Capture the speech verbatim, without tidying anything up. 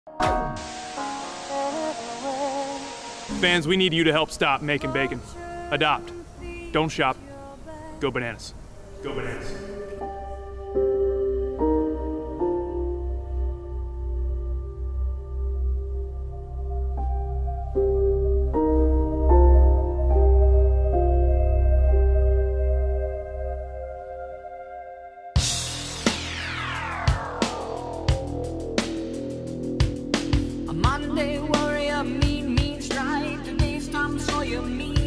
Fans, we need you to help stop Macon Bacon. Adopt. Don't shop. Go bananas. Go bananas. A Monday warrior, mean, mean strike. Today's Tom Sawyer, mean.